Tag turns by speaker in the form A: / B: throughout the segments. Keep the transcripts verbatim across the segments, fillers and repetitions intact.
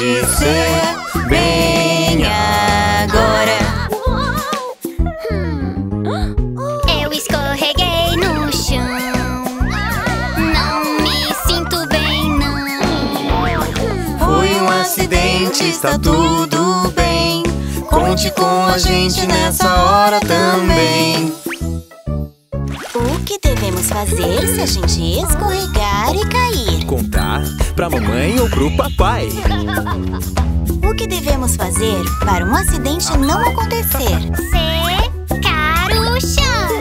A: pode ser bem agora.
B: Eu escorreguei no chão, não me sinto bem, não.
A: Foi um acidente, está tudo bem. Conte com a gente nessa hora também.
C: O que devemos fazer se a gente escorregar e cair?
D: Contar pra mamãe ou pro papai.
C: O que devemos fazer para um acidente não acontecer?
B: Secar o chão.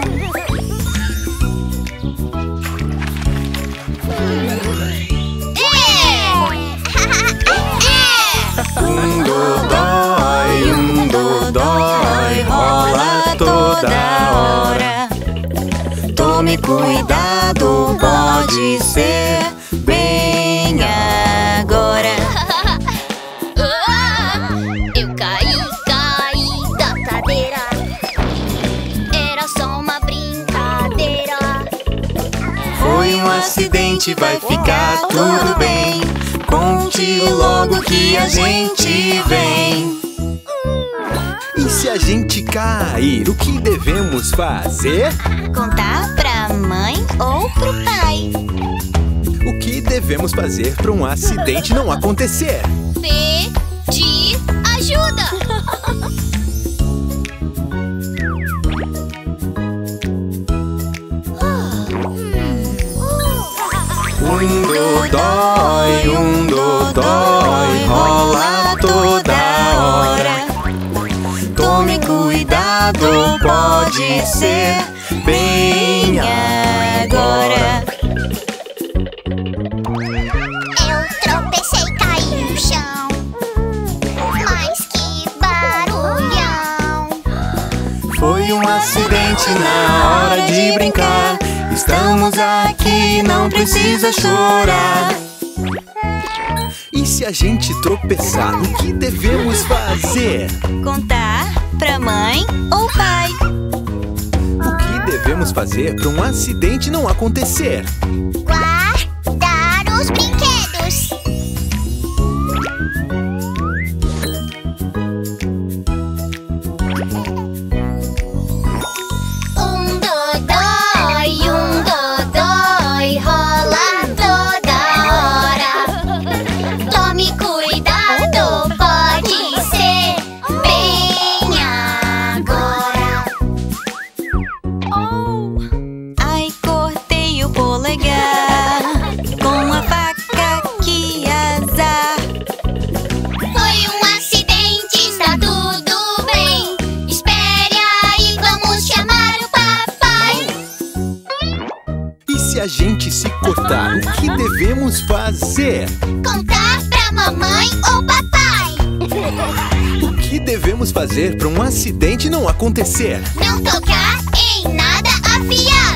A: Um dodói, um dodói, rola toda hora. Tome cuidado, pode ser bem agora.
B: Eu caí, caí da cadeira. Era só uma brincadeira.
A: Foi um acidente, vai ficar tudo bem. Conte logo que a gente vem.
D: E se a gente cair, o que devemos fazer?
C: Contar pra mãe ou pro pai?
D: O que devemos fazer para um acidente não acontecer?
B: Pedir ajuda.
A: Um dodói, um dodói, rola toda hora. Tome cuidado, pode ser bem agora.
B: Eu tropecei e caí no chão. Mas que barulhão.
A: Foi um acidente na hora de brincar. Estamos aqui, não precisa chorar.
D: E se a gente tropeçar, o que devemos fazer?
C: Contar pra mãe ou pai?
D: O que devemos fazer para um acidente não acontecer?
B: Guardar os brinquedos. Um dodói, um dodói, rola toda hora. Tome cuidado, pode ser bem agora.
C: Ai, cortei o polegar com a faca, que azar.
B: Foi um acidente, está tudo bem. Espere aí, vamos chamar o papai.
D: E se a gente se cortar, o que devemos fazer?
B: Contar pra mamãe ou papai.
D: O que devemos fazer para um acidente não acontecer?
B: Não tocar em nada afiado.